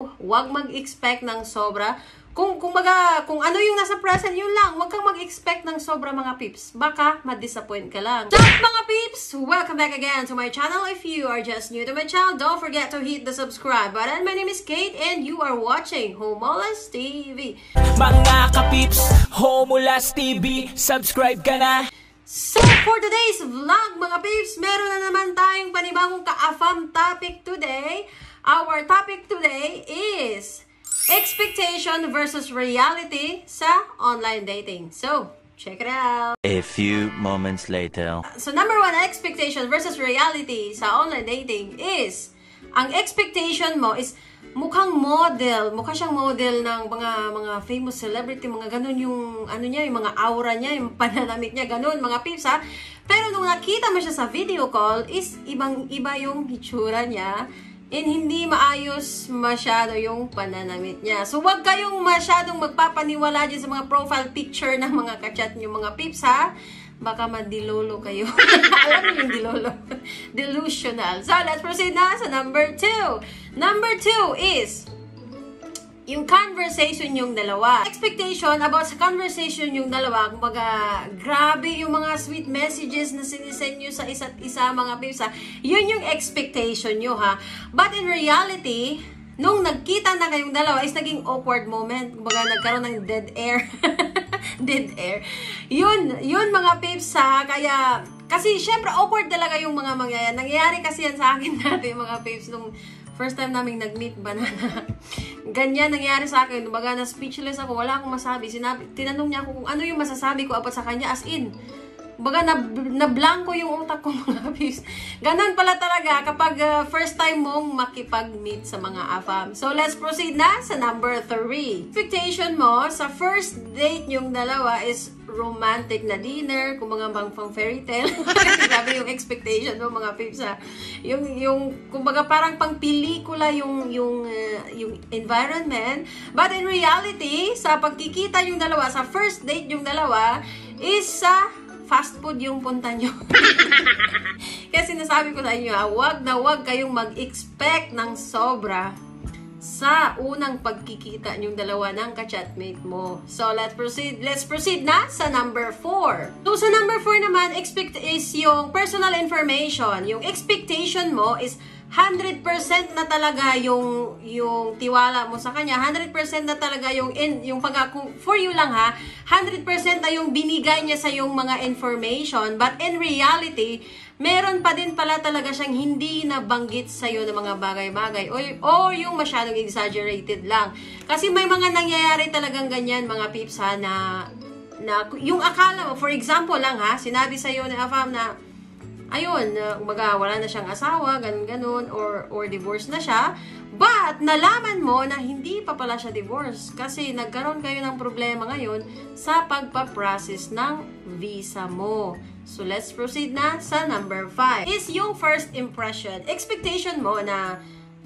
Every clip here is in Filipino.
flow. Huwag mag-expect ng sobra. Kung ano yung nasa present, yun lang. Huwag kang mag-expect ng sobra, mga peeps. Baka ma-disappoint ka lang. So, mga peeps, welcome back again to my channel. If you are just new to my channel, don't forget to hit the subscribe button. My name is Kate and you are watching Homolas TV. Mga ka-peeps, Homolas TV, subscribe ka na. So, for today's vlog, mga peeps, meron na naman tayong panibagong ka-AFAM topic today. Our topic today is expectation versus reality sa online dating. So, check it out. A few moments later. So, number one, expectation versus reality sa online dating is, ang expectation mo is mukhang model, mukha siyang model ng mga famous celebrity, mga ganun yung ano niya, yung mga aura niya, yung pananamit niya, ganun, mga peeps ha. Pero nung nakita mo siya sa video call, is ibang-iba yung hitsura niya. And hindi maayos masyado yung pananamit niya. So, wag kayong masyadong magpapaniwala dyan sa mga profile picture ng mga kachat nyo, mga peeps, ha? Baka madilolo kayo. Alam niyo yung dilolo? Delusional. So, let's proceed na sa number 2. Number 2 is yung conversation yung dalawa. Expectation about sa conversation yung dalawa, kumbaga, grabe yung mga sweet messages na sinisend nyo sa isa't isa, mga peeps, ha? Yun yung expectation nyo, ha? But in reality, nung nagkita na kayong dalawa, is naging awkward moment. Kumbaga, nagkaroon ng dead air. Dead air. Yun mga peeps, ha? Kaya, kasi syempre, awkward talaga yung mga mangyayari. Nangyayari kasi yan sa akin dati, mga peeps, nung first time namin nag-meet, banana. Ganyan nangyari sa akin. Baga na speechless ako, wala akong masabi. Tinanong niya ako kung ano yung masasabi ko about sa kanya, as in. Baga na-blanko yung utak ko, mga peeps. Ganon pala talaga kapag first time mong makipag-meet sa mga AFAM. So, let's proceed na sa number 3. Expectation mo sa first date yung dalawa is romantic na dinner, kung mga pang fairy tale. Grabe yung expectation mo, mga peeps, ha. Yung kumbaga parang pang pelikula yung environment. But in reality, sa pagkikita yung dalawa, sa first date yung dalawa, is sa fast food yung punta nyo. Kasi sinasabi ko sa inyo, wag na wag kayong mag-expect ng sobra sa unang pagkikita nyong dalawa ng ka-chatmate mo. So, let's proceed na sa number 4. So, sa number 4 naman, is yung personal information. Yung expectation mo is 100% na talaga yung tiwala mo sa kanya. 100% na talaga yung pagkakung for you lang, ha. 100% na yung binigay niya sa yung mga information. But in reality, meron pa din pala talaga siyang hindi nabanggit sa'yo ng mga bagay-bagay. O yung masyadong exaggerated lang. Kasi may mga nangyayari talagang ganyan, mga peeps, ha, na yung akala mo, for example lang, ha, sinabi sa'yo ni AFAM na ayun, wala na siyang asawa, ganun-ganun, or divorce na siya. But, nalaman mo na hindi pa pala siya divorce kasi nagkaroon kayo ng problema ngayon sa pagpaprocess ng visa mo. So, let's proceed na sa number 5. Is yung first impression. Expectation mo na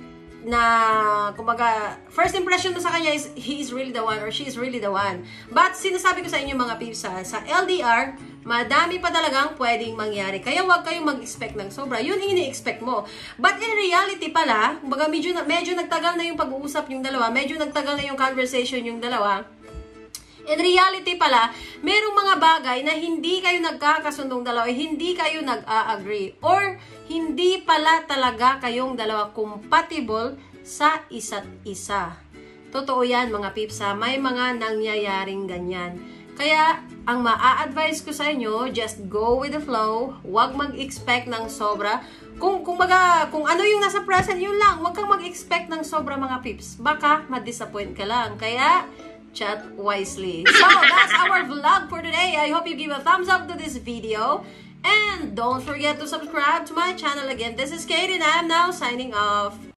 kumbaga, first impression mo sa kanya is he is really the one or she is really the one. But, sinasabi ko sa inyo, mga peeps, sa LDR, madami pa talagang pwedeng mangyari. Kaya huwag kayong mag-expect ng sobra. Yun yung ini-expect mo. But in reality pala, kumbaga, medyo nagtagal na yung pag-uusap yung dalawa, medyo nagtagal na yung conversation yung dalawa. In reality pala, merong mga bagay na hindi kayo nagkakasundong dalawa, hindi kayo nag-a-agree, or hindi pala talaga kayong dalawa compatible sa isa't isa. Totoo yan, mga peeps, ha? May mga nangyayaring ganyan. Kaya, ang maa-advise ko sa inyo, just go with the flow, huwag mag-expect ng sobra. Kung ano yung nasa present, yun lang. Huwag kang mag-expect ng sobra, mga peeps. Baka ma-disappoint ka lang. Kaya, chat wisely. So, that's our vlog for today. I hope you give a thumbs up to this video. And don't forget to subscribe to my channel again. This is Kate and I'm now signing off.